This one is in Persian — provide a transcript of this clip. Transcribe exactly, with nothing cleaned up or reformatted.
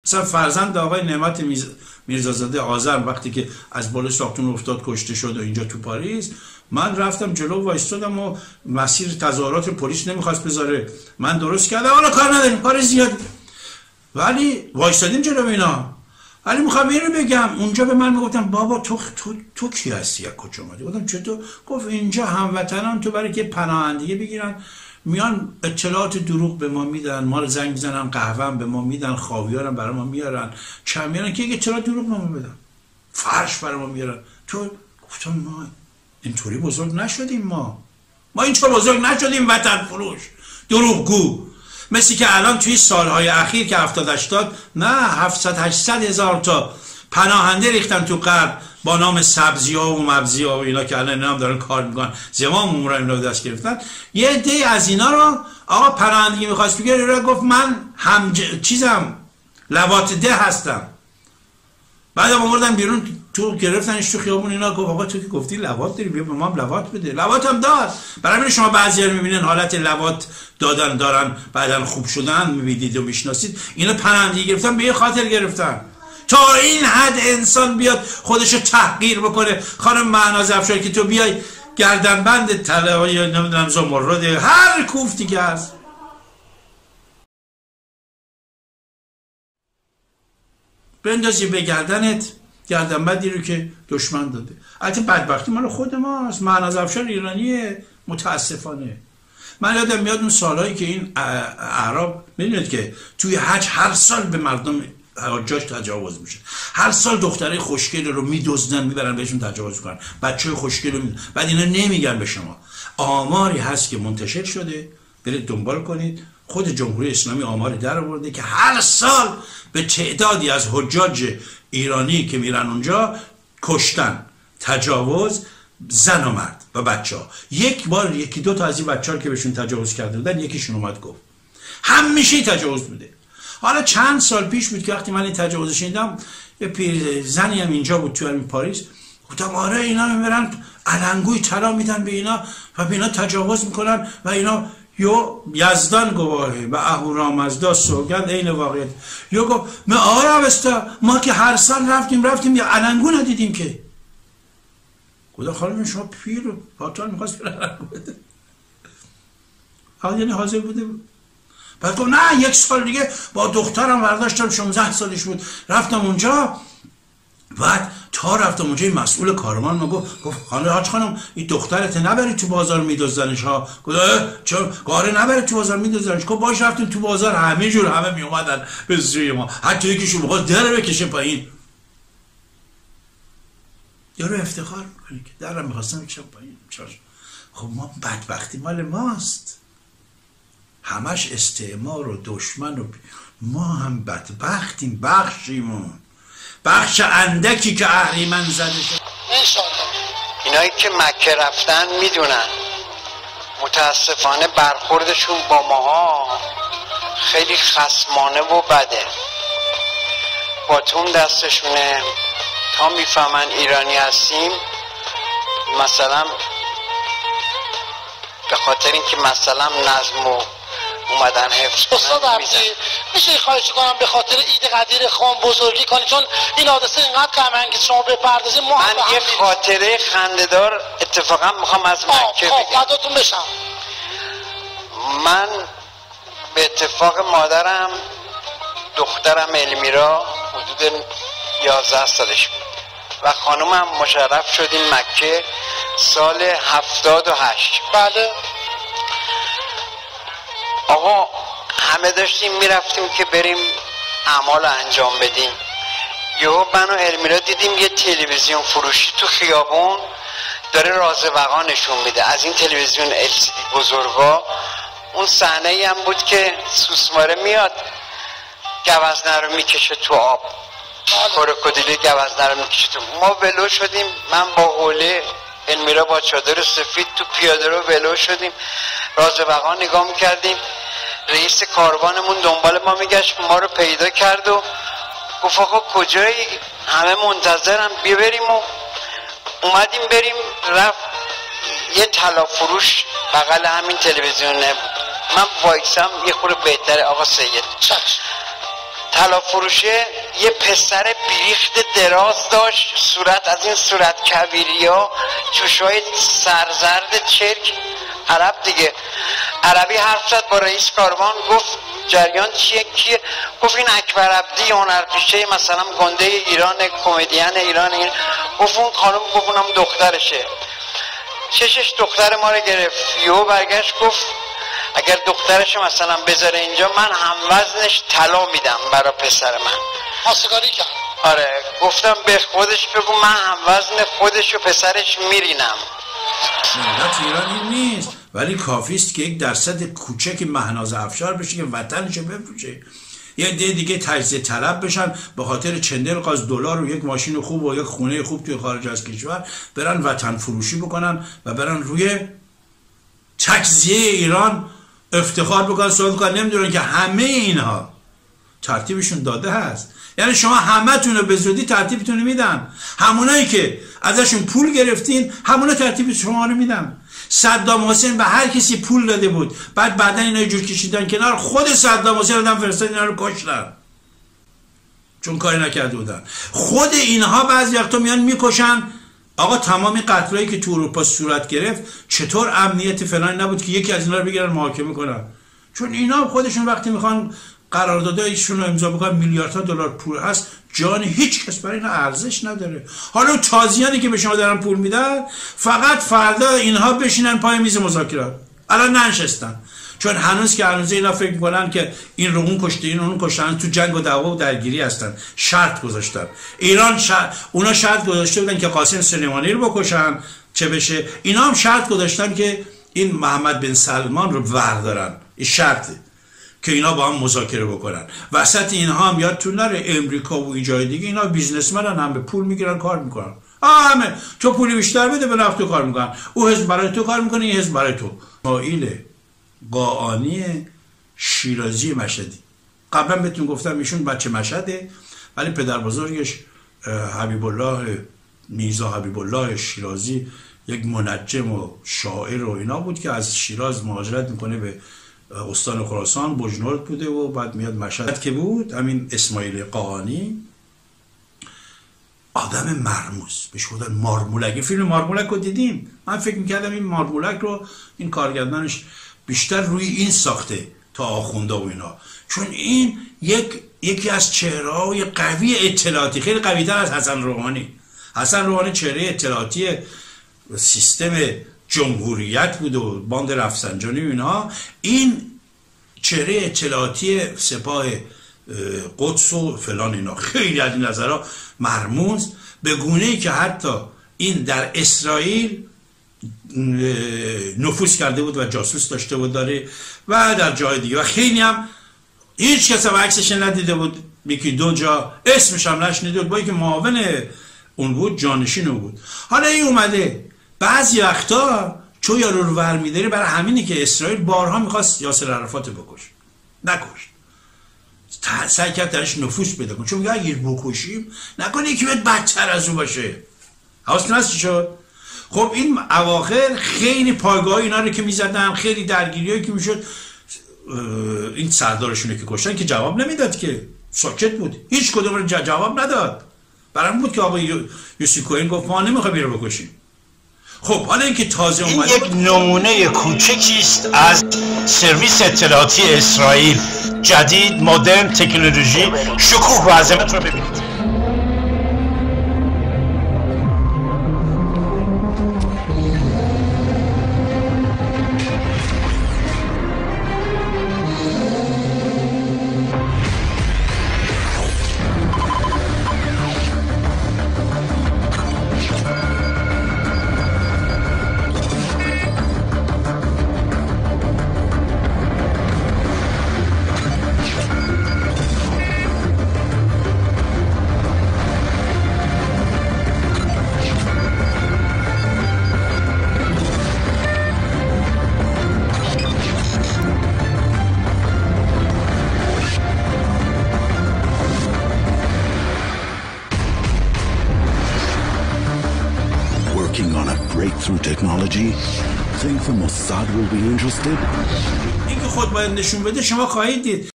مثلا فرزند آقای نعمت میرزازاده آذر وقتی که از بالا ساختمون افتاد کشته شد و اینجا تو پاریس، من رفتم جلو وایستادم و مسیر تظاهرات پلیس نمیخواست بذاره، من درست کردم، حالا کار نداریم کار زیادی، ولی وایستادیم جلو اینا. ولی میخوام اینو بگم، اونجا به من میگفتن بابا تو تو تو کی هستی، از کجا اومدی؟ گفتم چطور؟ گفت اینجا هموطنان تو برای که پناهندگی بگیرن میان اطلاعات دروغ به ما میدن، ما رو زنگ میزنن، قهوه به ما میدن، خاویارم برای ما میارن، چند میارن که اطلاعات دروغ به ما بدن، فرش برای ما میارن. تو گفتم ما اینطوری بزرگ نشدیم، ما ما اینطور بزرگ نشدیم وطن فروش دروغگو. مثل که الان توی سالهای اخیر که هفتاد هشتاد نه هفتصد هشتصد هزار تا پناهنده ریختن تو غرب با نام سبزی ها و مبزی ها و اینا که الان اینا هم دارن کار میکنن، زمام امور اینا رو دست گرفتن. یه عده از اینا رو آقا پناهندگی میخواست بگیره، رو گفت من هم ج... چیزم لواط ده هستم. بعدم آوردن بیرون تو گرفتنش تو خیابون، اینا گفت آقا تو که گفتی لواط داری بیا به ما هم لواط بده. لواط هم داد. برای همین شما بعضیا رو میبینین حالت لواط دادن دارن بعدن خوب شدن میبینید و میشناسید، اینا پناهندگی گرفتن به یه خاطر گرفتن. تا این حد انسان بیاد خودشو تحقیر بکنه. خانم مهناز افشاری که تو بیای گردنبند طلا یا نمیدونم زمرد هر کوفتی که هست بندازی به گردنت، گردنبندی رو که دشمن داده. البته بدبختی مال خود ماست. مهناز افشار ایرانیه متاسفانه. من یادم میاد اون سالهایی که این اعراب میدونید که توی حج هر سال به مردم حجاج تجاوز میشه، هر سال دختره خوشگل رو میدزدن میبرن بهشون تجاوز میکنن، بچه خوشگل رو میدن. بعد اینا نمیگن به شما. آماری هست که منتشر شده، برید دنبال کنید، خود جمهوری اسلامی آماری در آورده که هر سال به تعدادی از حجاج ایرانی که میرن اونجا کشتن، تجاوز، زن و مرد و بچه ها. یک بار یکی دو تا از این بچه ها که بهشون تجاوز کرده بودن یکیشون اومد گفت همیشه تجاوز بوده. حالا چند سال پیش بود که وقتی من این تجاوز شنیدم، یه پیر زنی هم اینجا بود تو همین پاریس، گفتم آره اینا میبرن علنگوی طلا میدن به اینا و به اینا تجاوز میکنن و اینا یو یزدان گواهه و اهورامزدا سوگند عین واقعیت. یو گفت ما آقای اوستا ما که هر سال رفتیم رفتیم یه علنگو ندیدیم که. گفتم خانم شما پیر رو پاتان میخواست بره علنگو بده. حالا یعنی حاضر بوده بود. بعد گفت نه یک سال دیگه با دخترم برداشتم شانزده سالش بود رفتم اونجا. بعد تا رفتم اونجا این مسئول کارمان ما گفت گفت خانم حاج خانم این دخترت نبری تو بازار میدزدنش ها. گفت چرا گاره نبری تو بازار میدزدنش؟ گفت باش رفتیم تو بازار همه جور همه می اومدن به سوی ما، حتی یکیشون می‌خواست در بکشه پایین. یارو افتخار میکنه که درم می‌خواستم بکشم پایین. خب ما بدبختی مال ماست، همش استعمار و دشمن و ما هم بدبختیم. بخشیمون بخش اندکی که اهریمن زده شد. اینایی که مکه رفتن میدونن متاسفانه برخوردشون با ماها خیلی خصمانه و بده. باتون دستشونه تا میفهمن ایرانی هستیم، مثلا به خاطر اینکه مثلا نظم و اومدن حفظ کنن. استاد عبدی میشه خواهش کنم به خاطر عید قدیر خان بزرگی کنی، چون این حادثه اینقدر غم انگیز شما بپردازید. ما من یه خاطره خنده‌دار اتفاقا میخوام از مکه بگم. فداتون بشم. من به اتفاق مادرم دخترم المیرا حدود یازده سالش بود و خانومم مشرف شدیم مکه سال هفتاد و هشت. بله آقا همه داشتیم میرفتیم که بریم اعمال انجام بدیم. یهو من و المیرا دیدیم یه تلویزیون فروشی تو خیابون داره راز وقا نشون میده، از این تلویزیون ال سی دی بزرگا. اون صحنه ای هم بود که سوسماره میاد گوزنه رو میکشه تو آب، کروکودیل گوزنه رو میکشه تو. ما ولو شدیم، من با حوله، المیرا با چادر سفید تو پیاده رو ولو شدیم، راز وقا نگاه میکردیم. رئیس کاروانمون دنبال ما میگشت، ما رو پیدا کرد و گفت آقا کجایی؟ همه منتظرم بیا بریم. و اومدیم بریم. رفت یه طلا فروش بغل همین تلویزیون بود. من وایسم یه خورده بهتره آقا سید. طلا فروشه یه پسر بیریخت دراز داشت، صورت از این صورت کبیریا، چوشای سرزرد چرک، عرب دیگه. عربی حرف زد با رئیس کاروان، گفت جریان چیه کیه؟ گفت این اکبر عبدی هنرپیشه مثلا گنده ایران، کمدین ایران. این گفت اون خانم، گفت اونم دخترشه. چشش دختر ما رو گرفت، یهو برگشت گفت اگر دخترش مثلا بذاره اینجا من هم وزنش طلا میدم برای پسر من. خواستگاری کرد. آره گفتم به خودش بگو من هم وزن خودش و پسرش میرینم. ملت ایران این نیست، ولی کافی است که یک درصد کوچک مهناز افشار بشه که وطنشو بفروشه. یه عده دیگه تجزیه طلب بشن به خاطر چندل قاز دلار و یک ماشین خوب و یک خونه خوب توی خارج از کشور، برن وطن فروشی بکنن و برن روی تجزیه ایران افتخار بکنن، صحبت بکنن. نمیدونن که همه اینها ترتیبشون داده هست. یعنی شما همه تون رو به زودی ترتیبتون رو میدن، همونایی که ازشون پول گرفتین همونا ترتیب شما رو میدن. صدام حسین به هر کسی پول داده بود، بعد بعدا اینا جور کشیدن کنار، خود صدام حسین آدم فرستاد اینا رو کشتن چون کاری نکرده بودن. خود اینها بعضی وقتا میان میکشن. آقا تمامی قتلایی که تو اروپا صورت گرفت چطور امنیت فلان نبود که یکی از اینا رو بگیرن محاکمه کنن؟ چون اینا خودشون وقتی میخوان قراردادایشون رو امضا بکنن میلیاردها دلار پول هست، جان هیچ کس برای اینا ارزش نداره. حالا تازیانی که به شما دارن پول میدن فقط فردا اینها بشینن پای میز مذاکرات. الان ننشستن چون هنوز که هنوز اینا فکر میکنن که این رو اون کشته این رو اون کشتن، تو جنگ و دعوا و درگیری هستن. شرط گذاشتن ایران شرط، اونا شرط گذاشته بودن که قاسم سلیمانی رو بکشن چه بشه، اینا هم شرط گذاشتن که این محمد بن سلمان رو بردارن. این شرطه که اینا با هم مذاکره بکنن. وسط اینها هم یادتون نره امریکا و این جای دیگه اینا بیزنسمنن، هم به پول میگیرن کار میکنن. آه همه تو پولی بیشتر بده به نفت تو کار میکنن، او حزب برای تو کار میکنه، این حزب برای تو. اسماعیل قاآنی شیرازی مشهدی، قبلا بهتون گفتم ایشون بچه مشهده ولی پدر بزرگش حبیب الله میرزا حبیب الله شیرازی یک منجم و شاعر و اینا بود که از شیراز مهاجرت میکنه به استان خراسان، بجنورد بوده و بعد میاد مشهد که بود. همین اسماعیل قاآنی آدم مرموز بهش گفتن مارمولک. فیلم مارمولک رو دیدیم؟ من فکر میکردم این مارمولک رو این کارگردانش بیشتر روی این ساخته تا آخونده و اینا، چون این یک یکی از چهره‌های قوی اطلاعاتی، خیلی قوی‌تر از حسن روحانی. حسن روحانی چهره اطلاعاتی سیستم جمهوریت بود و باند رفسنجانی و اینا، این چهره اطلاعاتی سپاه قدس و فلان اینا. خیلی از این نظرها مرموز، به گونه‌ای که حتی این در اسرائیل نفوذ کرده بود و جاسوس داشته بود داره و در جای دیگه، و خیلی هم هیچ کس هم عکسش ندیده بود، یکی دو جا اسمش هم نشنیده بود، با اینکه معاون اون بود، جانشین اون بود. حالا این اومده بعضی وقتا چون یارو رو ور میداره، برای همینی که اسرائیل بارها میخواست یاسر عرفات بکش، نکش، سعی کرد درش نفوذ پیدا کنه، چون میگه اگه بکشیم نکنه یکی باید بدتر از اون باشه. حواستون هست چی شد؟ خب این اواخر خیلی پایگاه اینا رو که میزدن، خیلی درگیریایی که میشد، این سردارشونه که کشتن که جواب نمیداد، که ساکت بود، هیچ کدوم رو جواب نداد. برام بود که آقا یوسی کوهن گفت ما نمیخوایم بیرو بکشیم. خب حالا اینکه تازه این اومده یک نمونه کوچکی است از سرویس اطلاعاتی اسرائیل، جدید، مدرن، تکنولوژی، شکوه و عظمت رو ببینید. Breakthrough technology? Think the Mossad will be interested? این که خود باید نشون بده شما خواهید دید.